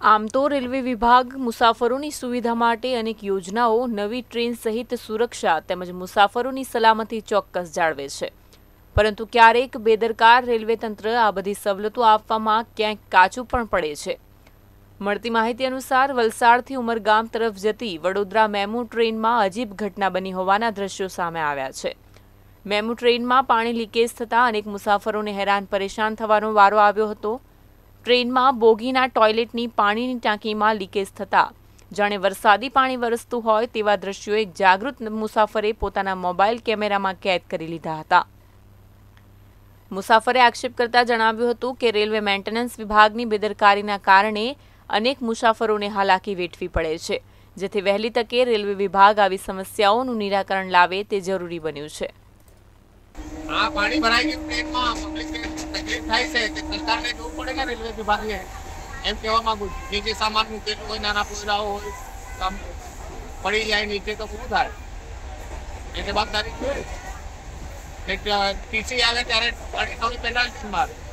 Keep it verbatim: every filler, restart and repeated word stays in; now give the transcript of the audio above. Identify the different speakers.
Speaker 1: આમ તો રેલવે વિભાગ મુસાફરોની સુવિધા માટે અનેક યોજનાઓ, નવી ટ્રેન સહિત સુરક્ષા તેમજ મુસાફરોની સલામતી ચોક્કસ જાળવે છે, પરંતુ ક્યારેક બેદરકાર રેલવે તંત્ર આ બધી સવલતો આપવામાં ક્યાંક કાચું પણ પડે છે। મળતી માહિતી અનુસાર વલસાડથી ઉમરગામ તરફ જતી વડોદરા મેમુ ટ્રેનમાં અજીબ ઘટના બની હોવાના દ્રશ્યો સામે આવ્યા છે। મેમુ ટ્રેનમાં પાણી લીકેજ થતાં અનેક મુસાફરોને હેરાન પરેશાન થવાનો વારો આવ્યો હતો। ટ્રેનમાં બોગીના ટોયલેટની પાણીની ટાંકીમાં લીકેજ થતાં જાણે વરસાદી પાણી વરસતું હોય તેવા દ્રશ્યો એક જાગૃત મુસાફરે પોતાના મોબાઈલ કેમેરામાં કેદ કરી લીધા હતા। મુસાફરે આક્ષેપ કરતા જણાવ્યું હતું કે રેલવે મેન્ટેનન્સ વિભાગની બેદરકારીના કારણે અનેક મુસાફરોને હાલાકી વેઠવી પડે છે, જેથી વહેલી તકે રેલવે વિભાગ આવી સમસ્યાઓનું નિરાકરણ લાવે તે જરૂરી બન્યું છે।
Speaker 2: આ પાણી ભરાઈ ગયું ટ્રેનમાં પબ્લિકને તકલીફ થાય છે તે સરકારને જોવું પડે કે રેલવે વિભાગે એમ કહેવા માંગુ છું। નીચે સામાન મૂકેલું હોય, નાના પોયરાઓ હોય, આમ પડી જાય નીચે તો શું થાય? એ જવાબદારી છે। ટીસી આવે ત્યારે પાણી થોડી પેનલ્ટી મારે।